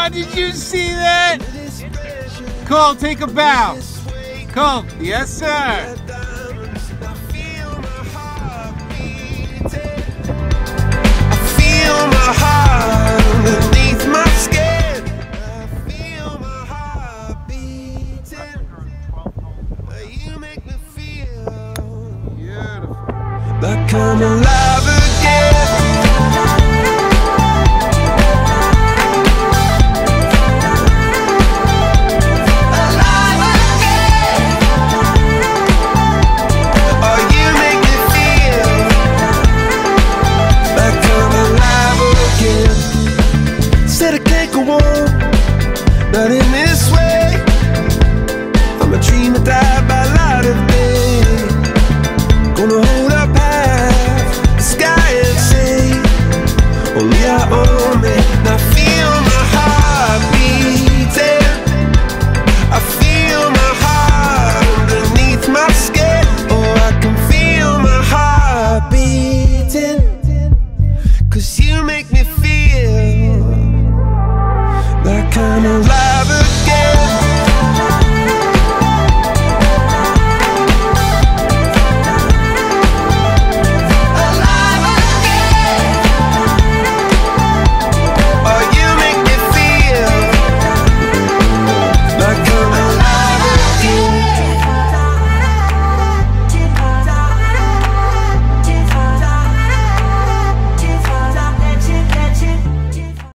Oh, did you see that? Cole, take a bow. Cole, yes, sir. Like I'm alive again. Alive again. Oh, you make me feel like I'm alive again. Said I can't go on, not in this way. I'm a dream that died by light of day. Gonna hold up half the sky and say, only I own me. Now feel my heart beating. I feel my heart underneath my skin. Oh, I can feel my heart beating. 'Cause you make me feel like I'm alive.